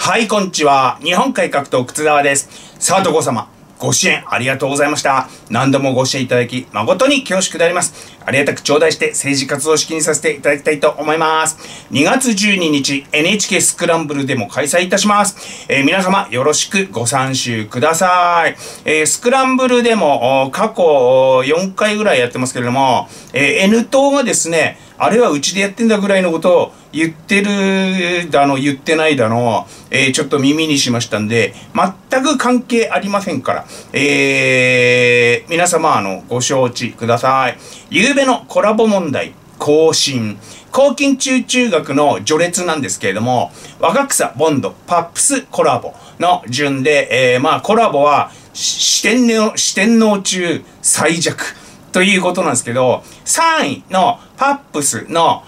はい、こんにちは。日本改革党靴沢です。さあ、ど様、ご支援ありがとうございました。何度もご支援いただき、誠に恐縮であります。ありがたく頂戴して政治活動を資金にさせていただきたいと思います。2月12日、NHK スクランブルでも開催いたします。皆様、よろしくご参集ください。スクランブルでも、過去4回ぐらいやってますけれども、N 党がですね、あれはうちでやってんだぐらいのことを言ってるだの、言ってないだの、ちょっと耳にしましたんで、全く関係ありませんから、皆様、ご承知ください。昨べのコラボ問題、更新。抗菌中学の序列なんですけれども、若草、ボンド、パップス、コラボの順で、コラボは四天王中最弱ということなんですけど、3位のパップスの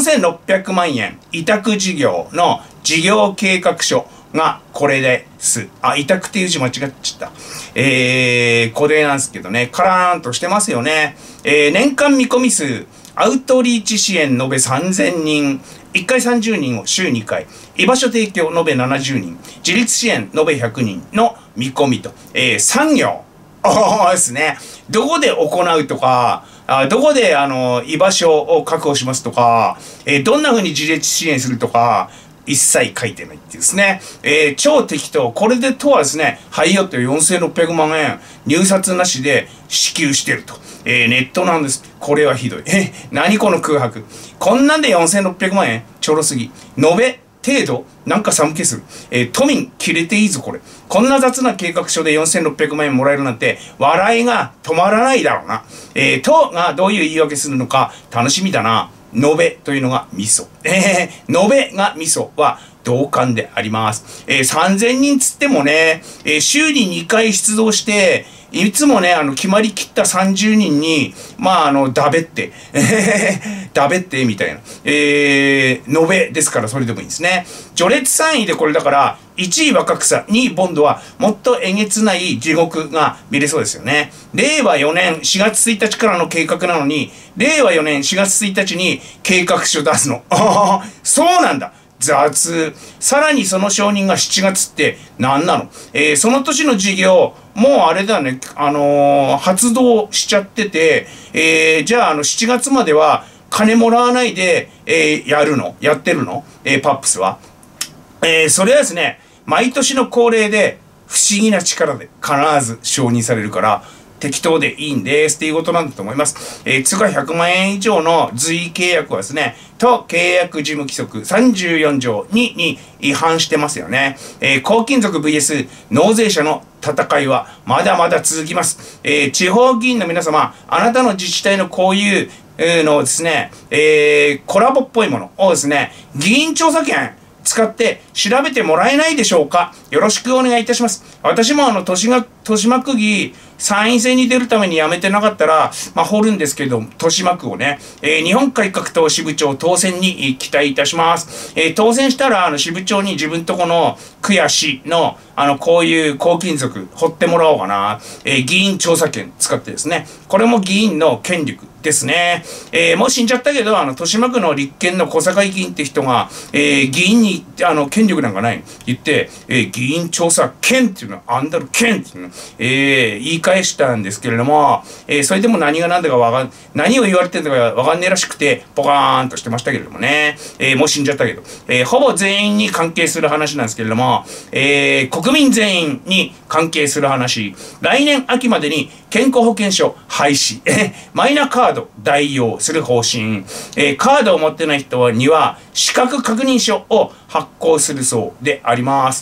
4600万円委託事業の事業計画書がこれです。委託っていう字間違っちゃった。これなんですけどね、カラーンとしてますよね。年間見込み数、アウトリーチ支援延べ3000人、1回30人を週2回、居場所提供延べ70人、自立支援延べ100人の見込みと、産業ですね。どこで行うとか、どこで居場所を確保しますとか、どんな風に自立支援するとか、一切書いてないっていうですね。超適当。これで都はですね、はいよって4600万円入札なしで支給してると。ネットなんです。これはひどい。何この空白。こんなんで4600万円ちょろすぎ。延べ程度なんか寒気する。都民切れていいぞこれ。こんな雑な計画書で4600万円もらえるなんて笑いが止まらないだろうな。都がどういう言い訳するのか楽しみだな。延べというのが味噌。延べが味噌は同感であります。3000人つってもね、週に2回出動して、いつもね、決まりきった30人に、だべって、だべって、みたいな。延べですから、それでもいいんですね。序列3位でこれだから、1位若草、2位ボンドは、もっとえげつない地獄が見れそうですよね。令和4年4月1日からの計画なのに、令和4年4月1日に計画書出すの。そうなんだ。雑。さらにその承認が7月って何なの？その年の事業、もうあれだね、発動しちゃってて、じゃあ7月までは金もらわないで、やってるのパップスは。それはですね、毎年の恒例で不思議な力で必ず承認されるから、適当でいいんですっていうことなんだと思います。通貨100万円以上の随意契約はですね、と契約事務規則34条2に違反してますよね。高金属 VS 納税者の戦いはまだまだ続きます。地方議員の皆様、あなたの自治体のこういうのをですね、コラボっぽいものをですね、議員調査権使って調べてもらえないでしょうか。よろしくお願いいたします。私も豊島区議参院選に出るために辞めてなかったら、掘るんですけど、豊島区をね、日本改革党支部長当選に期待いたします。当選したら、支部長に自分とこの区や市の、こういう高金属掘ってもらおうかな。議員調査権使ってですね、これも議員の権力ですね。もう死んじゃったけど、豊島区の立憲の小坂井議員って人が、議員に、権力なんかない。言って、議員調査権っていうのは、アンダル権っていうの、言い返したんですけれども、それでも何が何だか何を言われてるのかわかんねえらしくて、ポカーンとしてましたけれどもね。もう死んじゃったけど、ほぼ全員に関係する話なんですけれども、国民全員に関係する話、来年秋までに健康保険証廃止、マイナカード代用する方針、カードを持ってない人には資格確認書を発行するそうであります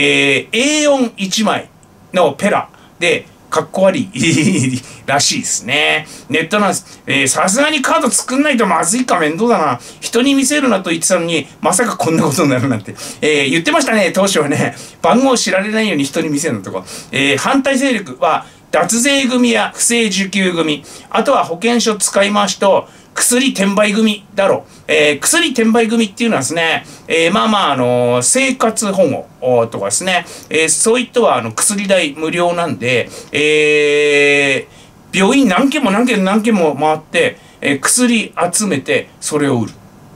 。A41 枚のペラでかっこ悪いらしいですね。ネットなんです。さすがにカード作んないとまずいか面倒だな。人に見せるなと言ってたのに、まさかこんなことになるなんて。言ってましたね、当初はね。番号知られないように人に見せるのとか。反対勢力は、脱税組や不正受給組、あとは保険証使い回しと、薬転売組だろう。薬転売組っていうのはですね、生活保護とかですね、そういったは薬代無料なんで、病院何軒も回って、薬集めてそれを売る。で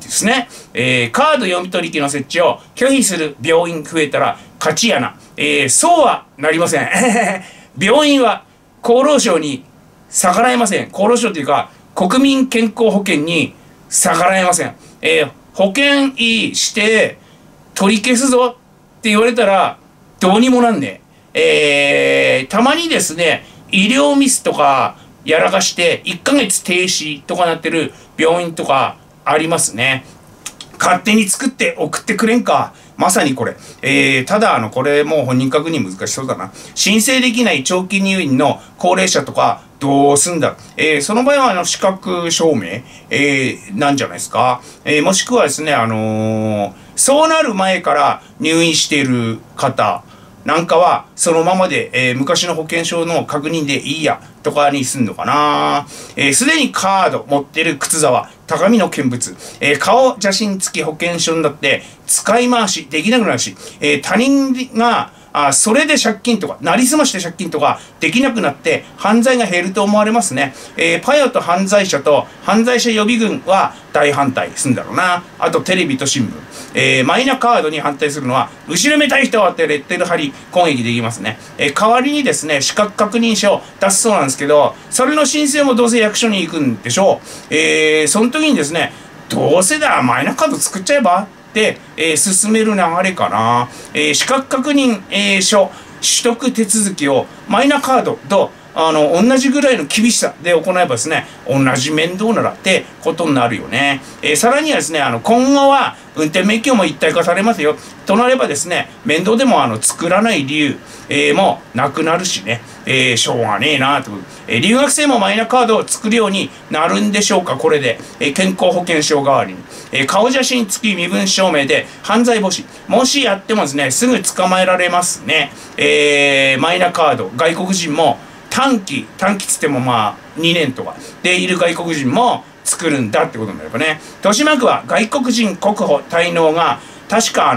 ですね。カード読み取り機の設置を拒否する病院増えたら勝ちやな。そうはなりません。病院は厚労省に逆らえません。厚労省というか、国民健康保険に逆らえません。保険医して取り消すぞって言われたらどうにもなんねえ。たまにですね、医療ミスとかやらかして1ヶ月停止とかなってる病院とかありますね。勝手に作って送ってくれんか。まさにこれ。ただこれもう本人確認難しそうだな。申請できない長期入院の高齢者とかどうすんだ。その場合は資格証明、なんじゃないですか。もしくはですね、そうなる前から入院している方なんかはそのままで、昔の保険証の確認でいいやとかにすんのかな。すでにカード持ってる靴沢高みの見物、顔写真付き保険証になって使い回しできなくなるし、他人がそれで借金とか、なりすまして借金とかできなくなって犯罪が減ると思われますね。パヨと犯罪者と犯罪者予備軍は大反対するんだろうな。あとテレビと新聞。マイナカードに反対するのは、後ろめたい人はってレッテル貼り攻撃できますね。代わりにですね、資格確認書を出すそうなんですけど、それの申請もどうせ役所に行くんでしょう。その時にですね、どうせだ、マイナカード作っちゃえばで、進める流れかな。資格確認、書取得手続きをマイナカードと同じぐらいの厳しさで行えばですね、同じ面倒ならってことになるよね。さらにはですね、今後は運転免許も一体化されますよ。となればですね、面倒でも作らない理由、もなくなるしね、しょうがねえなと。留学生もマイナカードを作るようになるんでしょうか、これで。健康保険証代わりに。顔写真付き身分証明で犯罪防止。もしやってもですね、すぐ捕まえられますね。マイナカード、外国人も短期つっても2年とかでいる外国人も作るんだってことになればね。豊島区は外国人国保滞納が確か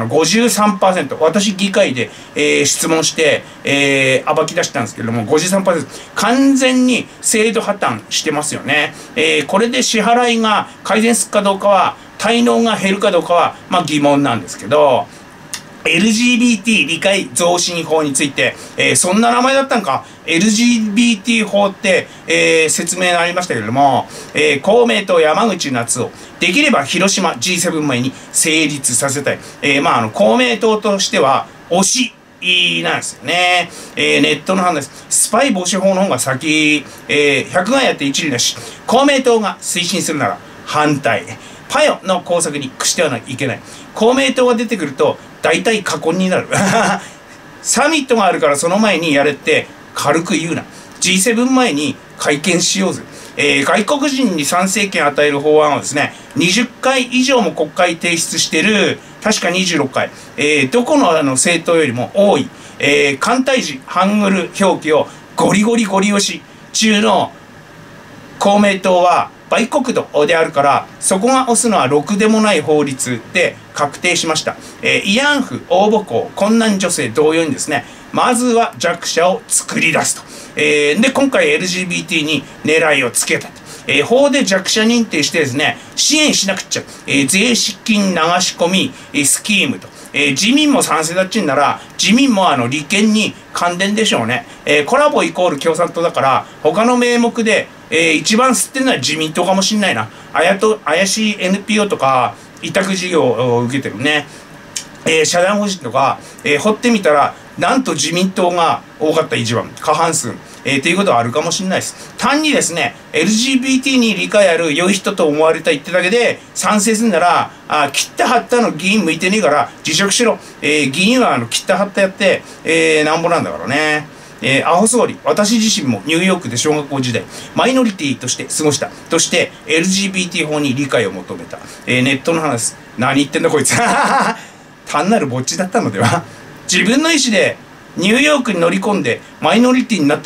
53%、私議会で、質問して、暴き出したんですけれども、53%、完全に制度破綻してますよね。これで支払いが改善するかどうかは、滞納が減るかどうかは、疑問なんですけど、LGBT 理解増進法について、そんな名前だったんか。LGBT 法って、説明がありましたけれども、公明党山口那津男、できれば広島 G7 前に成立させたい。公明党としては推しなんですよね。ネットの判断です。スパイ防止法の方が先、百害あって一理なし。公明党が推進するなら反対。パヨの工作に屈してはいけない。公明党が出てくると大体過去になる。サミットがあるからその前にやれって軽く言うな。G7 前に会見しようぜ。外国人に参政権を与える法案をですね、20回以上も国会提出してる、確か26回、どこの政党よりも多い、簡体字、ハングル表記をゴリゴリ押し中の公明党は、売国度であるから、そこが押すのはろくでもない法律で確定しました。慰安婦、応募校、困難女性同様にですね、まずは弱者を作り出すと。で、今回 LGBT に狙いをつけたと。法で弱者認定してですね、支援しなくっちゃ。税資金流し込み、スキームと。自民も賛成だっちゅうんなら、自民も利権に関連でしょうね。コラボイコール共産党だから、他の名目で、一番吸ってるのは自民党かもしんないな。怪しい NPO とか、委託事業を受けてるね。社団法人とか、掘ってみたら、なんと自民党が多かった一番、過半数。っていうことはあるかもしれないです。単にですね、LGBT に理解ある良い人と思われた言ってだけで賛成するなら、切った貼ったの議員向いてねえから辞職しろ。議員は切った貼ったやって、なんぼなんだからね。アホ総理、私自身もニューヨークで小学校時代、マイノリティとして過ごした。として、LGBT 法に理解を求めた。ネットの話、何言ってんだこいつ。単なるぼっちだったのでは。自分の意思で、ニューヨークに乗り込んでマイノリティになってんだろ。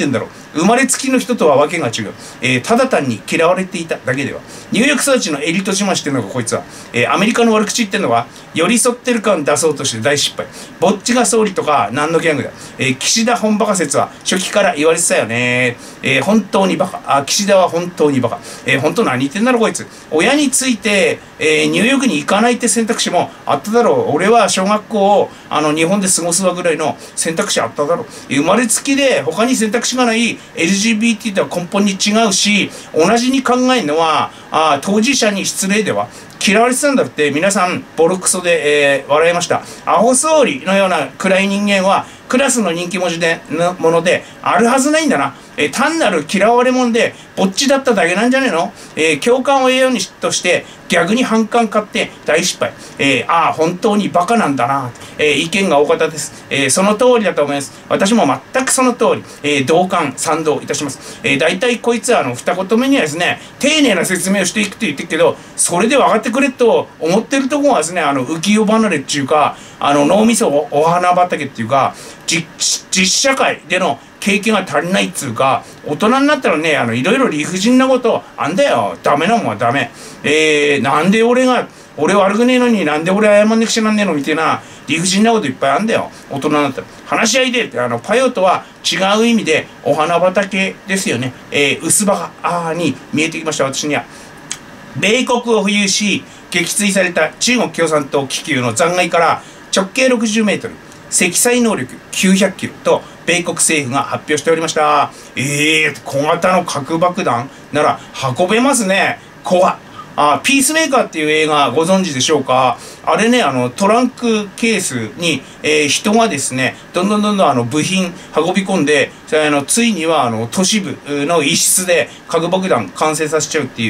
生まれつきの人とはわけが違う。ただ単に嫌われていただけでは。ニューヨーク育ちのエリート自慢してるのがこいつは。アメリカの悪口言ってるのは、寄り添ってる感出そうとして大失敗。ぼっちが総理とか何のギャングだ。岸田本バカ説は初期から言われてたよね。本当にバカ。岸田は本当にバカ。本当何言ってんだろこいつ。親について、ニューヨークに行かないって選択肢もあっただろう。俺は小学校を日本で過ごすわぐらいの選択肢あっただろう。生まれつきで他に選択肢がない LGBT とは根本に違うし、同じに考えるのは当事者に失礼では。嫌われてたんだって皆さんボロクソで、笑いました。アホ総理のような暗い人間はクラスの人気ものであるはずないんだな。単なる嫌われ者でぼっちだっただけなんじゃねえの。共感を得ようにとして逆に反感買って大失敗。本当にバカなんだな。意見が大方です。その通りだと思います。私も全くその通り、同感賛同いたします。大体こいつは二言目にはですね、丁寧な説明をしていくと言ってるけど、それで分かってくれと思ってるところはですね、浮世離れっていうか、脳みそお花畑っていうか、実社会での経験が足りないっつうか、大人になったらね、いろいろ理不尽なことあんだよ。ダメなもんはダメ。なんで俺悪くねえのになんで俺謝んなくちゃなんねえのみたいな理不尽なこといっぱいあんだよ。大人になったら。話し合いでって、パヨとは違う意味でお花畑ですよね。薄葉がに見えてきました、私には。米国を浮遊し、撃墜された中国共産党気球の残骸から直径60メートル、積載能力900キロと米国政府が発表しておりました。小型の核爆弾なら運べますね。怖っ。ピースメーカーっていう映画ご存知でしょうか。あれね、トランクケースに、人がですね、どんどん部品運び込んで、ついには都市部の一室で核爆弾完成させちゃうっていう、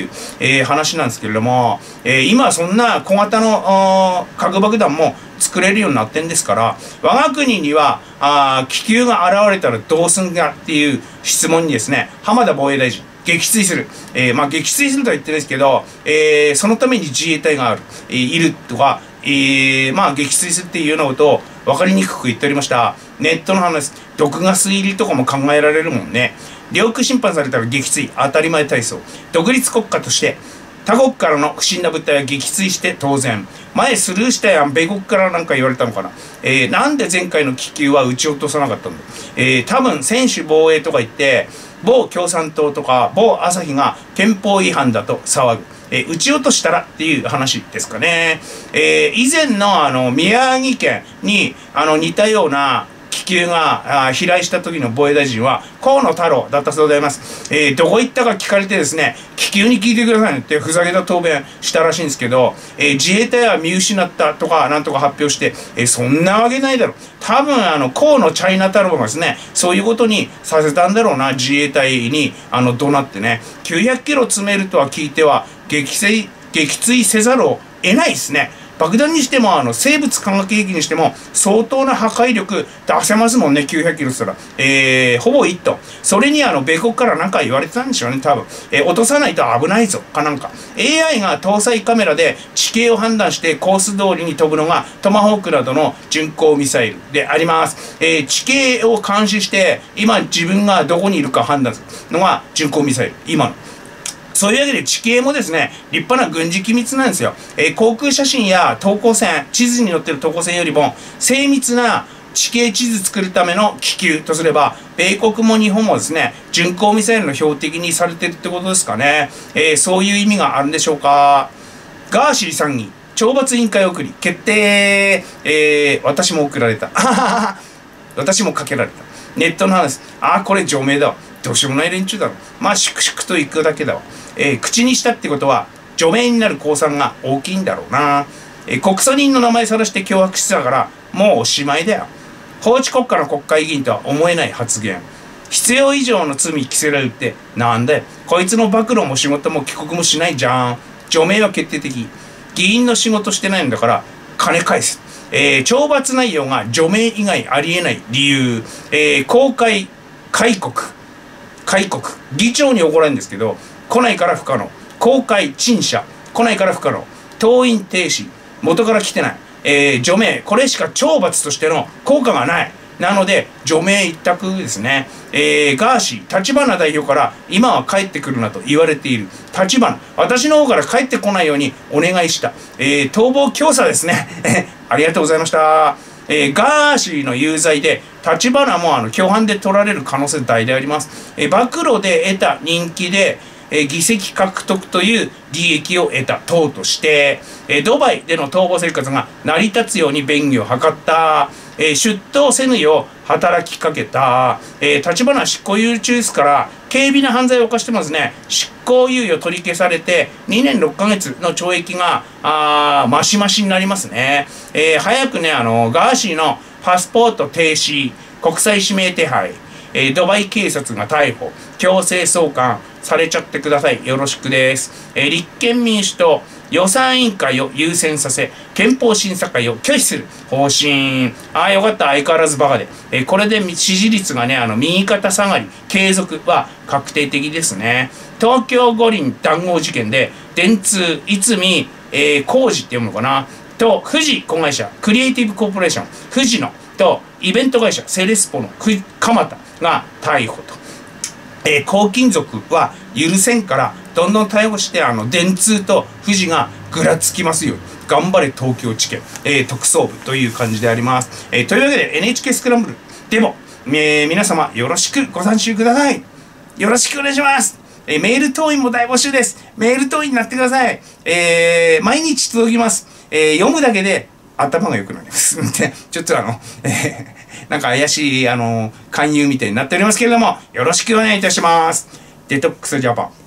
話なんですけれども、今そんな小型の核爆弾も作れるようになってんですから、我が国には気球が現れたらどうすんかっていう質問にですね、浜田防衛大臣撃墜する。撃墜するとは言ってないですけど、そのために自衛隊がいるとか、撃墜するっていうようなことを分かりにくく言っておりました。ネットの話、毒ガス入りとかも考えられるもんね。領空侵犯されたら撃墜、当たり前体操。独立国家として、他国からの不審な物体は撃墜して当然。前スルーしたやん、米国からなんか言われたのかな。なんで前回の気球は撃ち落とさなかったんだ。多分専守防衛とか言って、某共産党とか某朝日が憲法違反だと騒ぐ。撃ち落としたらっていう話ですかね。以前の宮城県に似たような気球が飛来した時の防衛大臣は河野太郎だったそうでございます。どこ行ったか聞かれてですね、気球に聞いてくださいねってふざけた答弁したらしいんですけど、自衛隊は見失ったとかなんとか発表して、そんなわけないだろう。多分河野チャイナ太郎がですね、そういうことにさせたんだろうな、自衛隊に怒鳴ってね。900キロ詰めるとは聞いては撃墜せざるを得ないですね。爆弾にしても生物化学兵器にしても相当な破壊力出せますもんね。900キロって言ったら、ほぼ1トン。それに米国から何か言われてたんでしょうね、多分。落とさないと危ないぞかなんか。 AI が搭載カメラで地形を判断してコース通りに飛ぶのがトマホークなどの巡航ミサイルであります。地形を監視して今自分がどこにいるか判断するのが巡航ミサイル、今の。そういうわけで地形もですね、立派な軍事機密なんですよ。航空写真や等高線、地図に載ってる等高線よりも精密な地形地図作るための気球とすれば、米国も日本もですね、巡航ミサイルの標的にされてるってことですかね。そういう意味があるんでしょうか。ガーシー参議懲罰委員会送り決定。私も送られた。私もかけられた。ネットの話。これ除名だわ。どうしようもない連中だろ。粛々と行くだけだわ。口にしたってことは除名になる公算が大きいんだろうな。告訴人の名前さらして脅迫してたからもうおしまいだよ。法治国家の国会議員とは思えない発言。必要以上の罪着せられるってなんだよ。こいつの暴露も仕事も帰国もしないじゃん。除名は決定的。議員の仕事してないんだから金返す。懲罰内容が除名以外ありえない理由。公開戒告議長に怒られるんですけど来ないから不可能。公開陳謝来ないから不可能。登院停止元から来てない。除名これしか懲罰としての効果がない。 なので、除名一択ですね。ガーシー、立花代表から今は帰ってくるなと言われている。立花、私の方から帰ってこないようにお願いした。逃亡教唆ですね。ありがとうございました。ガーシーの有罪で、立花も共犯で取られる可能性大であります。暴露で得た人気で、議席獲得という利益を得た党として、ドバイでの逃亡生活が成り立つように便宜を図った。出頭せぬよう働きかけた。立花執行猶予中ですから、軽微な犯罪を犯してますね。執行猶予取り消されて、2年6ヶ月の懲役が、マシマシになりますね。早くね、ガーシーのパスポート停止、国際指名手配、ドバイ警察が逮捕、強制送還されちゃってください。よろしくです。立憲民主党、予算委員会を優先させ、憲法審査会を拒否する方針。よかった。相変わらずバカで。これで支持率がね、右肩下がり、継続は確定的ですね。東京五輪談合事件で、電通、逸見、工事って読むのかなと、富士子会社、クリエイティブコーポレーション、富士の、と、イベント会社、セレスポの鎌田が逮捕と。公金属は許せんから、どんどん逮捕して、電通と富士がぐらつきますように。頑張れ東京地検、特捜部という感じであります。というわけで NHK スクランブルでも、皆様よろしくご参集ください。よろしくお願いします。メール党員も大募集です。メール党員になってください。毎日届きます。読むだけで頭が良くなります。ちょっとなんか怪しい勧誘みたいになっておりますけれども、よろしくお願いいたします。デトックスジャパン。